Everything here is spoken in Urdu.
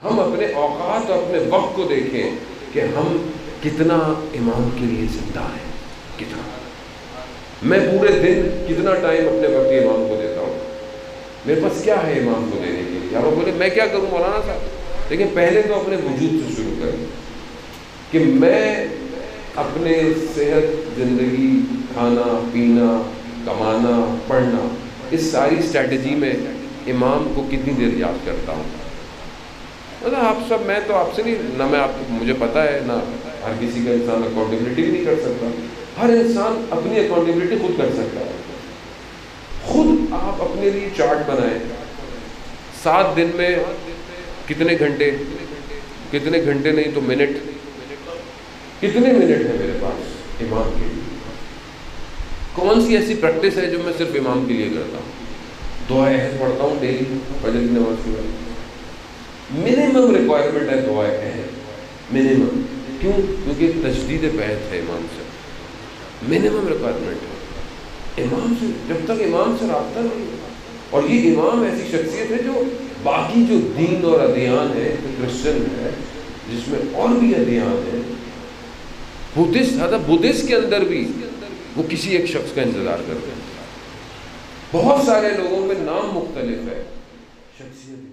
ہم اپنے اوقات اور اپنے وقت کو دیکھیں کہ ہم کتنا امام کے لیے زندہ ہیں. کتنا میں پورے دن کتنا ٹائم اپنے وقت امام کو دیتا ہوں. میرے پاس کیا ہے امام کو دینے کے لیے؟ آپ بولے میں کیا کروں مولانا صاحب؟ لیکن پہلے تو اپنے وجود سے شروع کریں کہ میں اپنے صحت، زندگی، کھانا پینا، کمانا، پڑھنا، اس ساری اسٹریٹجی میں امام کو کتنی دیر یاد کرتا ہوں. مطلب آپ سب، میں تو آپ سے نہیں، نہ میں آپ کو، مجھے پتہ ہے نہ ہر کسی کا انسان اکاؤنٹیبلٹی بھی نہیں کر سکتا. ہر انسان اپنی اکاؤنٹیبلٹی خود کر سکتا ہے. خود آپ اپنے لیے چارٹ بنائیں. 7 دن میں کتنے گھنٹے، کتنے گھنٹے نہیں تو منٹ، کتنے منٹ ہے میرے پاس امام کے لیے؟ کون سی ایسی پریکٹس ہے جو میں صرف امام کے لیے کرتا ہوں؟ دعائے عہد پڑھتا ہوں ڈیلی فجر کی نماز کے بعد. منیمم ریکوائرمنٹ ہے دعائے عہد، منیمم. کیوں؟ کیونکہ تجدید بیعت ہے امام سے. منیمم ریکوائرمنٹ ہے امام سے. جب تک امام سے رابطہ نہیں ہوگا، اور یہ امام ایسی شخصیت ہے جو باقی جو دین اور ادیان ہے، کرسچن ہے جس میں اور بھی ادیان ہیں، بدھسٹ کے اندر بھی وہ کسی ایک شخص کا انتظار کرتے ہیں. بہت سارے لوگوں میں نام مختلف ہے، شخصیت